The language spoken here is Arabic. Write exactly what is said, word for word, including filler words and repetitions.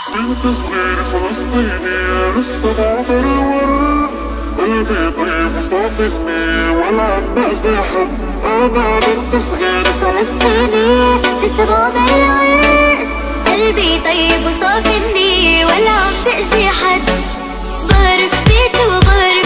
بنت صغيرة فلسطينية لسه بعمر الورد، قلبي طيب وصافي النية ولا عم بأذي حد. أنا بنت صغيرة فلسطينية لسه بعمر الورد، قلبي طيب وصافي النية ولا عم بأذي حد. بعرف بيتي وبعرف